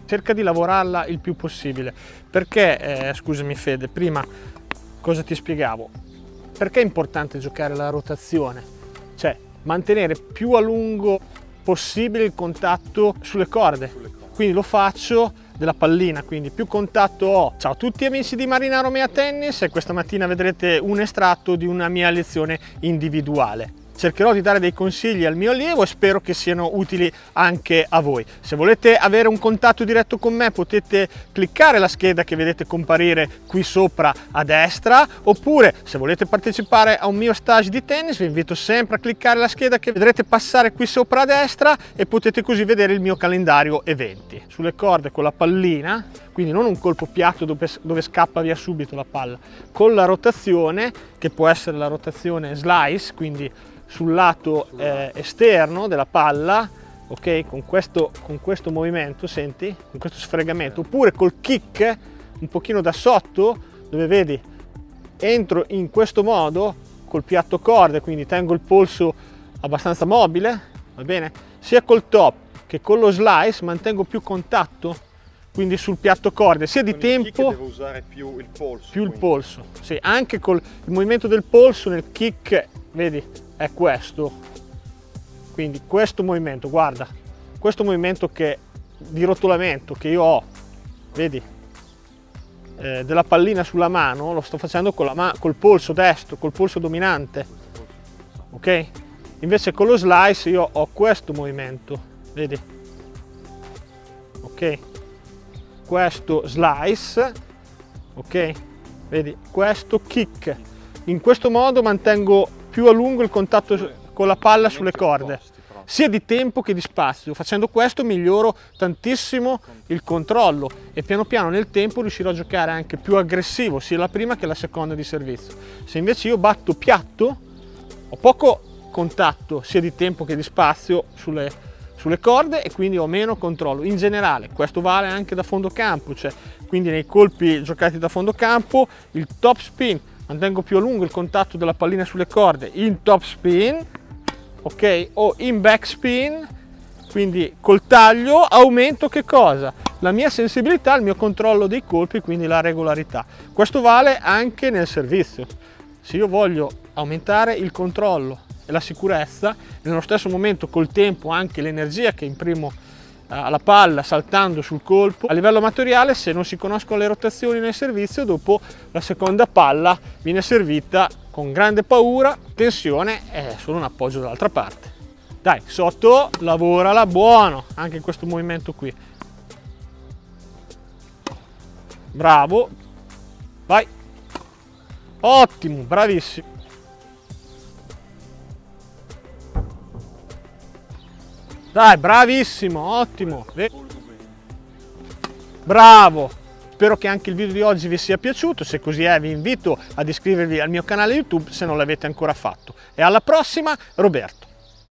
cerca di lavorarla il più possibile, perché, scusami Fede, prima cosa ti spiegavo? Perché è importante giocare la rotazione? Cioè, mantenere più a lungo possibile il contatto sulle corde. Quindi lo faccio della pallina, quindi più contatto ho. Ciao a tutti amici di Marinaro Mea Tennis, e questa mattina vedrete un estratto di una mia lezione individuale. Cercherò di dare dei consigli al mio allievo e spero che siano utili anche a voi. Se volete avere un contatto diretto con me potete cliccare la scheda che vedete comparire qui sopra a destra, oppure se volete partecipare a un mio stage di tennis vi invito sempre a cliccare la scheda che vedrete passare qui sopra a destra e potete così vedere il mio calendario eventi. Sulle corde con la pallina, quindi non un colpo piatto dove scappa via subito la palla, con la rotazione che può essere la rotazione slice, quindi sul lato esterno della palla, ok, con questo movimento, senti, con questo sfregamento, oppure col kick un pochino da sotto, dove vedi entro in questo modo col piatto corde, quindi tengo il polso abbastanza mobile, va bene, sia col top che con lo slice mantengo più contatto, quindi sul piatto corde, sia di tempo, devo usare più il polso. Più il polso, sì, anche col il movimento del polso nel kick, vedi, è questo, quindi questo movimento, guarda, questo movimento di rotolamento che io ho, vedi, della pallina sulla mano, lo sto facendo col polso destro, col polso dominante, ok? Invece con lo slice io ho questo movimento, vedi, ok? Questo slice, ok? Vedi, questo kick. In questo modo mantengo più a lungo il contatto con la palla sulle corde, sia di tempo che di spazio. Facendo questo miglioro tantissimo il controllo e piano piano nel tempo riuscirò a giocare anche più aggressivo, sia la prima che la seconda di servizio. Se invece io batto piatto, ho poco contatto sia di tempo che di spazio sulle corde e quindi ho meno controllo. In generale, questo vale anche da fondo campo, cioè quindi nei colpi giocati da fondo campo, il top spin, mantengo più a lungo il contatto della pallina sulle corde in top spin, ok, o in back spin, quindi col taglio aumento che cosa? La mia sensibilità, il mio controllo dei colpi, quindi la regolarità. Questo vale anche nel servizio. Se io voglio aumentare il controllo e la sicurezza, e nello stesso momento col tempo anche l'energia che imprimo alla palla saltando sul colpo, a livello amatoriale, se non si conoscono le rotazioni nel servizio, dopo la seconda palla viene servita con grande paura, tensione e solo un appoggio dall'altra parte. Dai, sotto, lavorala buono, anche in questo movimento qui. Bravo, vai, ottimo, bravissimo. Dai, bravissimo, ottimo. Bravo. Spero che anche il video di oggi vi sia piaciuto. Se così è, vi invito ad iscrivervi al mio canale YouTube se non l'avete ancora fatto. E alla prossima, Roberto.